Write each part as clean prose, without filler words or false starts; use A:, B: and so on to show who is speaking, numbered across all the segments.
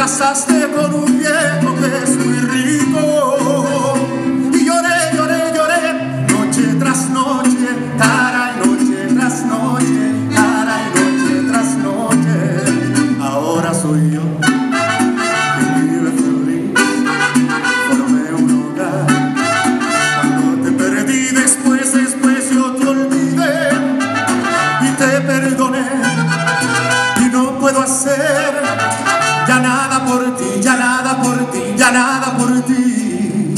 A: casaste con un viejo que es muy rico. Y lloré, lloré, lloré, noche tras noche, cara y noche tras noche, cara y noche tras noche. Ahora soy yo quien vive feliz, formé un hogar. Cuando te perdí, después yo te olvidé y te perdoné. Y no puedo hacer ya nada por ti, ya nada por ti, ya nada por ti.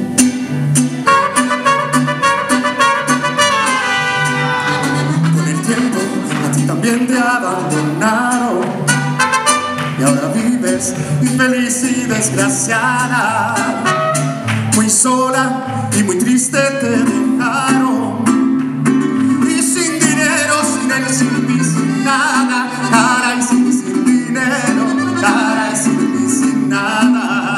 A: Con el tiempo a ti también te abandonaron y ahora vives infeliz y desgraciada, muy sola y muy triste te dejaron, y sin dinero, sin él, sin mí, sin nada, cara y sin dinero, cara y sin mí, sin nada.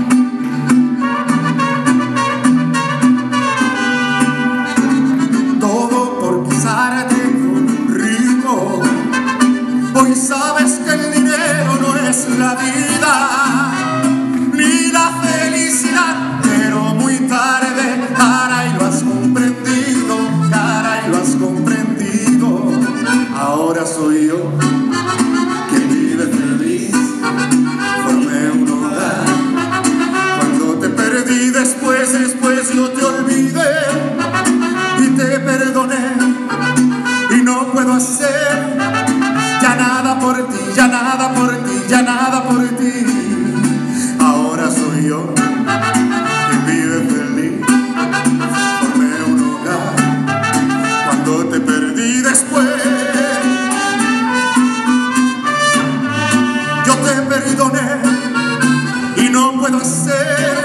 A: Todo por casarte con un rico. Hoy sabes que el dinero no es la vida ni la felicidad, pero muy tarde, cara, y lo has comprendido, cara, y lo has comprendido. Ahora soy yo quien vive feliz, formé un hogar. Cuando te perdí, después yo te olvidé y te perdoné. Y no puedo hacer ya nada por ti, ya nada por ti, ya nada por ti. Ahora soy yo quien vive feliz, formé un hogar. Cuando te perdí, después yo te perdoné. Y no puedo hacer